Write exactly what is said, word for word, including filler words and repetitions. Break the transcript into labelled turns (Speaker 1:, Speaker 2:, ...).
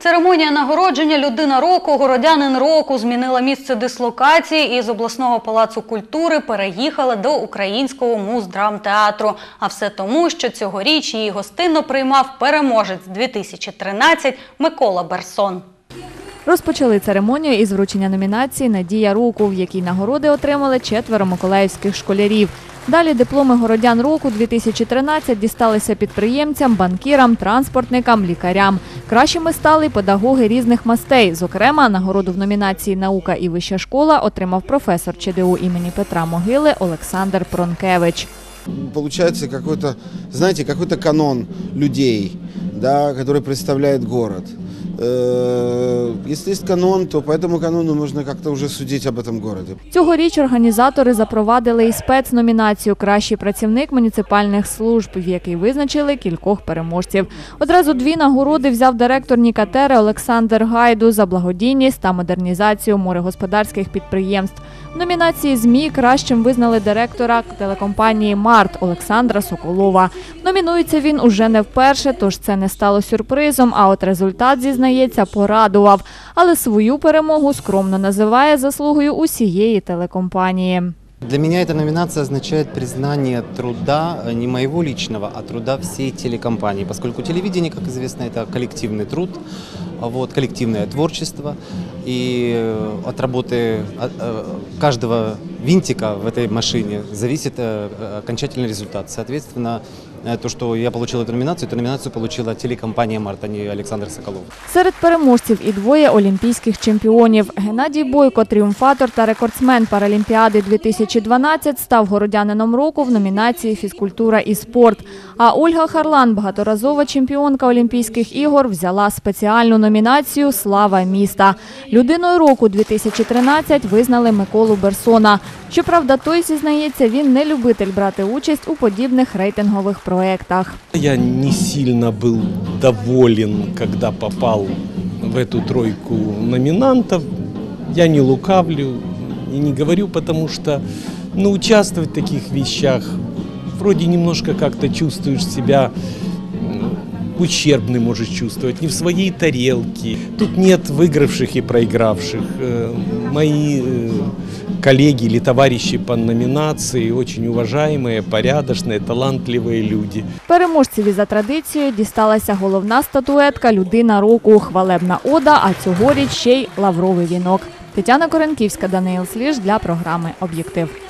Speaker 1: Церемонія нагородження «Людина року», «Городянин року» змінила місце дислокації і з обласного палацу культури переїхала до Українського муздрамтеатру. А все тому, що цьогоріч її гостинно приймав переможець дві тисячі тринадцять Микола Берсон.
Speaker 2: Розпочали церемонію із вручення номінації «Надія року», в якій нагороди отримали четверо миколаївських школярів. Далі дипломи «Городян року-дві тисячі тринадцять» дісталися підприємцям, банкірам, транспортникам, лікарям. Кращими стали й педагоги різних мастей. Зокрема, нагороду в номінації «Наука і вища школа» отримав професор ЧДУ імені Петра Могили Олександр Пронкевич.
Speaker 3: Получается какой-то, знаете, какой-то канон людей, да, который представляет город. Если есть канон, то по этому канону можно как-то уже судить об этом городе.
Speaker 2: Цьогоріч організатори запровадили і спецномінацію «Кращий працівник муніципальних служб», в якій визначили кількох переможців. Одразу дві нагороди взяв директор Нікатери Олександр Гайду за благодійність та модернізацію морегосподарських підприємств. В номінації «ЗМІ» кращим визнали директора телекомпанії «Март» Олександра Соколова. Номінується він уже не вперше, тож це не стало сюрпризом, а от результат, зізнається, порадував. Але свою перемогу скромно називає заслугою усієї телекомпанії.
Speaker 4: Для меня эта номинация означает признание труда не моего личного, а труда всей телекомпании, поскольку телевидение, как известно, это коллективный труд, вот, коллективное творчество, и от работы каждого винтика в этой машине зависит окончательный результат. Соответственно, то, что я получил эту номинацию, эту номинацию получила телекомпания «Март», а не Олександр Соколов.
Speaker 2: Серед переможців і двоє олімпійських чемпіонів. Геннадій Бойко, тріумфатор та рекордсмен Паралімпіади дві тисячі дванадцять, став городянином року в номінації «Фізкультура і спорт». А Ольга Харлан, багаторазова чемпіонка Олімпійських ігор, взяла спеціальну номінацію «Слава міста». Людиною року дві тисячі тринадцять визнали Миколу Берсона. Щоправда, той, зізнається, він не любитель брати участь у подібних рейтингових проєктах.
Speaker 5: Я не сильно был доволен, когда попал в эту тройку номинантов. Я не лукавлю и не говорю, потому что ну, участвовать в таких вещах вроде немножко как-то чувствуешь себя ущербным, можешь чувствовать, не в своей тарелке. Тут нет выигравших и проигравших. Мои коллеги или товарищи по номинации очень уважаемые, порядочные, талантливые люди.
Speaker 2: Переможцеві за традицією дісталася головна статуетка «Людина року», хвалебна ода, а цьогоріч ще й лавровий вінок. Тетяна Коренківська, Даниїл Сліж для програми «Об'єктив».